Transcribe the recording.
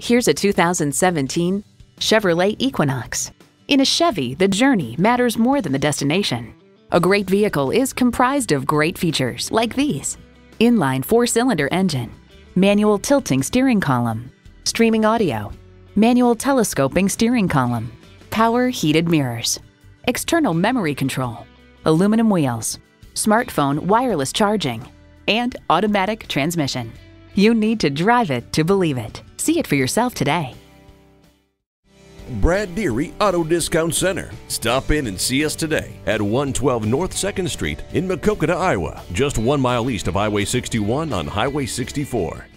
Here's a 2017 Chevrolet Equinox. In a Chevy, the journey matters more than the destination. A great vehicle is comprised of great features like these: inline 4-cylinder engine, manual tilting steering column, streaming audio, manual telescoping steering column, power heated mirrors, external memory control, aluminum wheels, smartphone wireless charging, and automatic transmission. You need to drive it to believe it. See it for yourself today. Brad Deery Auto Discount Center. Stop in and see us today at 112 North 2nd Street in Maquoketa, Iowa, just 1 mile east of Highway 61 on Highway 64.